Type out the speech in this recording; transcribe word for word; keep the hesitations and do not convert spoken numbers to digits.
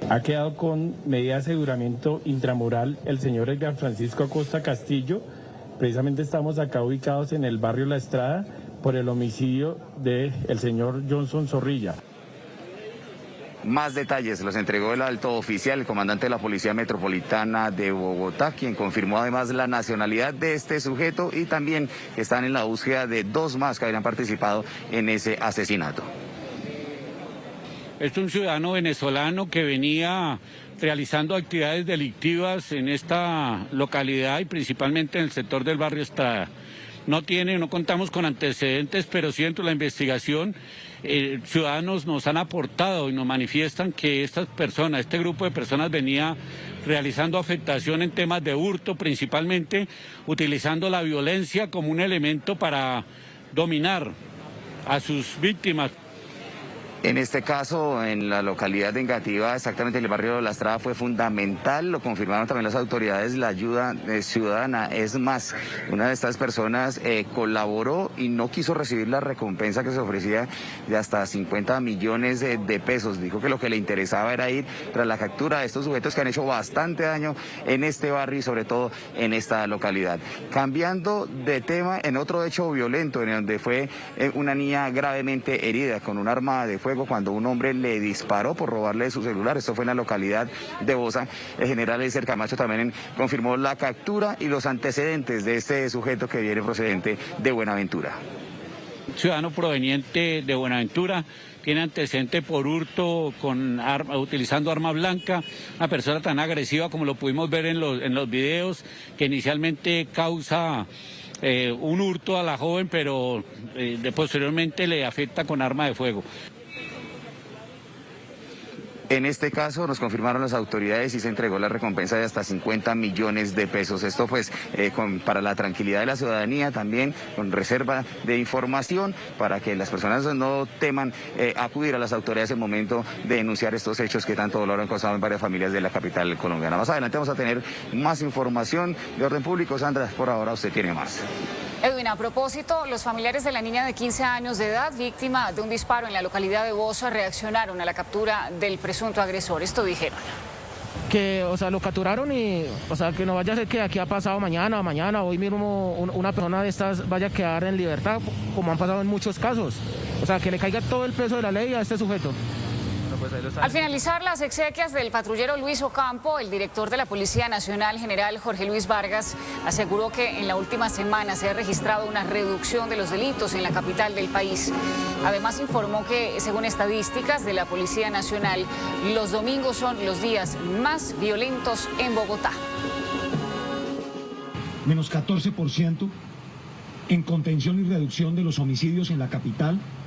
Ha quedado con medida de aseguramiento intramural el señor Edgar Francisco Acosta Castillo. Precisamente estamos acá ubicados en el barrio La Estrada por el homicidio del señor Johnson Zorrilla. Más detalles los entregó el alto oficial, el comandante de la Policía Metropolitana de Bogotá, quien confirmó además la nacionalidad de este sujeto y también que están en la búsqueda de dos más que habrían participado en ese asesinato. Este es un ciudadano venezolano que venía realizando actividades delictivas en esta localidad y principalmente en el sector del barrio Estrada. No tiene, no contamos con antecedentes, pero sí dentro de la investigación eh, ciudadanos nos han aportado y nos manifiestan que estas personas, este grupo de personas venía realizando afectación en temas de hurto, principalmente utilizando la violencia como un elemento para dominar a sus víctimas. En este caso, en la localidad de Engativá, exactamente en el barrio de La Estrada, fue fundamental, lo confirmaron también las autoridades, la ayuda eh, ciudadana. Es más, una de estas personas eh, colaboró y no quiso recibir la recompensa que se ofrecía de hasta cincuenta millones de, de pesos. Dijo que lo que le interesaba era ir tras la captura de estos sujetos que han hecho bastante daño en este barrio y sobre todo en esta localidad. Cambiando de tema, en otro hecho violento, en donde fue eh, una niña gravemente herida con un arma de fuego, cuando un hombre le disparó por robarle su celular. Esto fue en la localidad de Bosa. El general Elcer Camacho también confirmó la captura y los antecedentes de este sujeto que viene procedente de Buenaventura. Ciudadano proveniente de Buenaventura, tiene antecedente por hurto con arma, utilizando arma blanca, una persona tan agresiva como lo pudimos ver en los, en los videos, que inicialmente causa eh, un hurto a la joven, pero eh, de posteriormente le afecta con arma de fuego. En este caso nos confirmaron las autoridades y se entregó la recompensa de hasta cincuenta millones de pesos. Esto pues eh, con, para la tranquilidad de la ciudadanía, también con reserva de información para que las personas no teman eh, acudir a las autoridades en el momento de denunciar estos hechos que tanto dolor han causado en varias familias de la capital colombiana. Más adelante vamos a tener más información de orden público. Sandra, por ahora usted tiene más. Edwin, a propósito, los familiares de la niña de quince años de edad, víctima de un disparo en la localidad de Bosa, reaccionaron a la captura del presunto agresor. Esto dijeron. Que, o sea, lo capturaron y, o sea, que no vaya a ser que aquí ha pasado mañana o mañana, hoy mismo una persona de estas vaya a quedar en libertad, como han pasado en muchos casos. O sea, que le caiga todo el peso de la ley a este sujeto. Al finalizar las exequias del patrullero Luis Ocampo, el director de la Policía Nacional, general Jorge Luis Vargas, aseguró que en la última semana se ha registrado una reducción de los delitos en la capital del país. Además informó que, según estadísticas de la Policía Nacional, los domingos son los días más violentos en Bogotá. Menos catorce por ciento en contención y reducción de los homicidios en la capital.